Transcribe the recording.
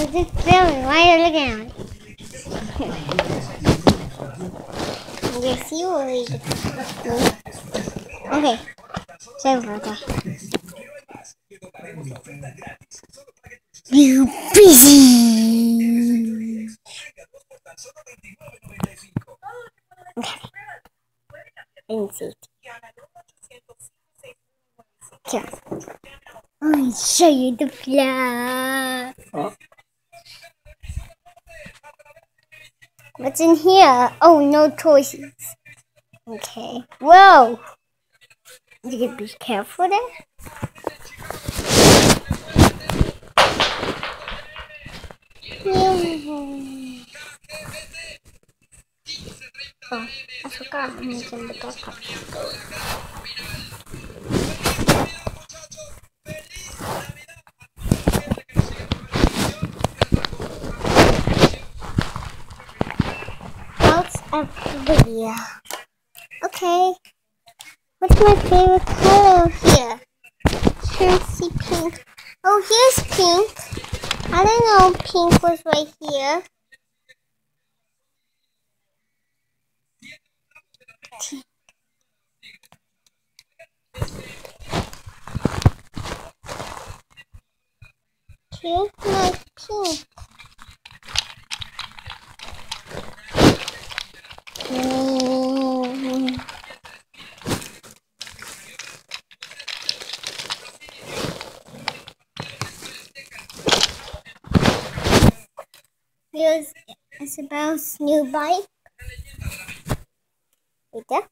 I'm just filming. Why are you looking at me? Yes, you will read it. Okay. Sorry for that. You busy. Okay. Insert. Here. I'll show you the flag. What's in here? Oh, no choices. Okay. Whoa! You can be careful there. Oh, I forgot how much in the backpack. That's a video. Okay. What's my favorite color here? Can't see pink. Oh, here's pink. I didn't know pink was right here. Here's my pink. Here's Isabel's new bike. Right there.